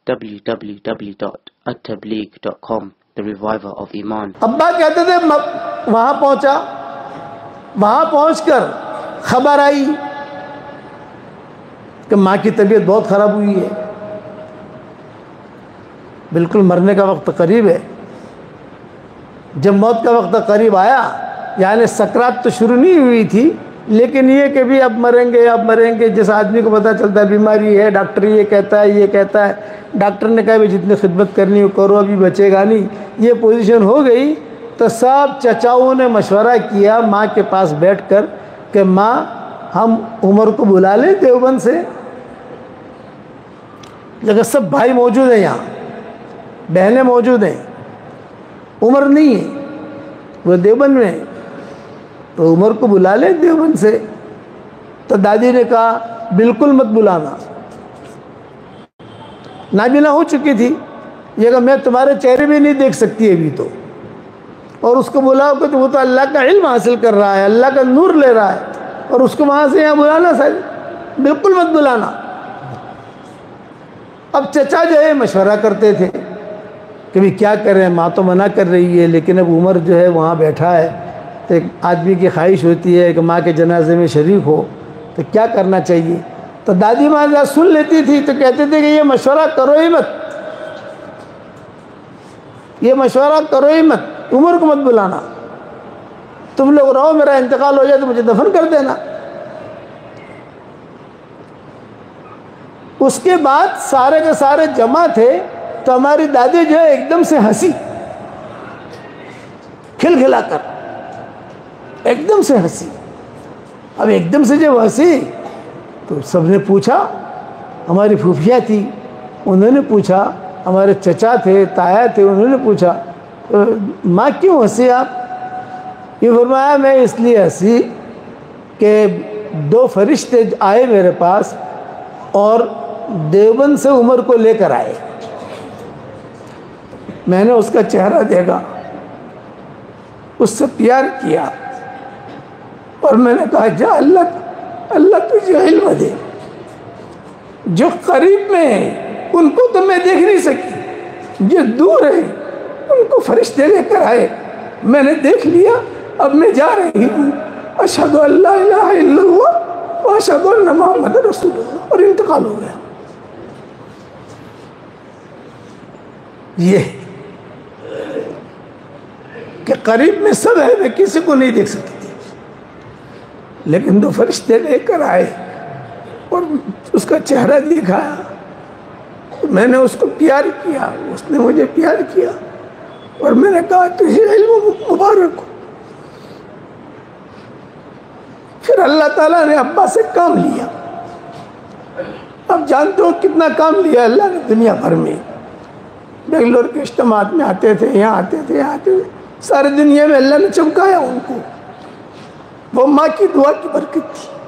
www.attableek.com, the reviver of Iman. ابا کہتے تھے وہاں پہنچا، وہاں پہنچ کر خبر آئی کہ ماں کی طبیعت بہت خراب ہوئی ہے، بالکل مرنے کا وقت قریب ہے۔ جب موت کا وقت قریب آیا، یعنی سکرات تو شروع نہیں ہوئی تھی، لیکن یہ کہ بھی اب مریں گے اب مریں گے، جس آدمی کو پتہ چلتا ہے بیماری ہے، ڈاکٹر یہ کہتا ہے یہ کہتا ہے، ڈاکٹر نے کہا بھی جتنی خدمت کرنی ہو کرو، ابھی بچے گا نہیں، یہ پوزیشن ہو گئی تو سب چچاؤں نے مشورہ کیا ماں کے پاس بیٹھ کر کہ ماں ہم عمر کو بلا لیں دیوبند سے، لیکن سب بھائی موجود ہیں، یہاں بہنیں موجود ہیں، عمر نہیں ہے، وہ دیوبند میں، تو عمر کو بلا لیں دیوبند سے۔ تو دادی نے کہا بالکل مت بلانا، نابینا ہو چکی تھی، یہ کہا میں تمہارے چہرے بھی نہیں دیکھ سکتی ابھی تو، اور اس کو بلاؤ کہ وہ تو اللہ کا علم حاصل کر رہا ہے، اللہ کا نور لے رہا ہے، اور اس کو وہاں سے یہاں بلانا سر، بالکل مت بلانا۔ اب چچا جو ہے مشورہ کرتے تھے کہ بھی کیا کریں، ماں تو منع کر رہی ہے، لیکن اب عمر جو ہے وہاں بیٹھا ہے، تو ایک آدمی کی خواہش ہوتی ہے کہ ماں کے جنازے میں شریک ہو، تو کیا کرنا چاہیے؟ تو دادی ماں جب سن لیتی تھی تو کہتے تھے کہ یہ مشورہ کرو ہی مت، یہ مشورہ کرو ہی مت، عمر کو مت بلانا، تم لوگ رہو، میرا انتقال ہو جائے تو مجھے دفن کر دینا۔ اس کے بعد سارے کے سارے جمع تھے، تو ہماری دادی جو ہے ایک دم سے ہنسی، کھل کھلا کر ایک دم سے ہنسی۔ اب ایک دم سے جب ہنسی تو سب نے پوچھا، ہماری پھوپھیاں تھی انہوں نے پوچھا، ہمارے چچا تھے تایا تھے انہوں نے پوچھا ماں کیوں ہنسی آپ؟ یہ فرمایا میں اس لیے ہنسی کہ 2 فرشتے آئے میرے پاس اور دیوبند سے عمر کو لے کر آئے، میں نے اس کا چہرہ دیکھا، اس سے پیار کیا، اور میں نے کہا جا اللہ تجھے علم دے، جو قریب میں ہیں ان کو تو میں دیکھ نہیں سکی، جو دور ہیں ان کو فرشتے لے کر آئے، میں نے دیکھ لیا، اب میں جا رہی ہوں، اشہد ان لا الہ الا اللہ واشہد ان محمد رسول اللہ، اور انتقال ہو گیا۔ یہ کہ قریب میں سب ہے، میں کسی کو نہیں دیکھ سکتی تھی، لیکن 2 فرشتے لے کر آئے اور اس کا چہرہ دکھایا، میں نے اس کو پیار کیا، اس نے مجھے پیار کیا، اور میں نے کہا تجھے علم مبارک ہو۔ پھر اللہ تعالیٰ نے ابا سے کام لیا، اب جانتے ہو کتنا کام لیا اللہ نے دنیا بھر میں، بنگلور کے اجتماعات میں آتے تھے، یہاں آتے تھے، یہاں آتے تھے، ساری دنیا میں اللہ نے چمکایا ان کو، وہ ماں کی دعا کی برکت تھی۔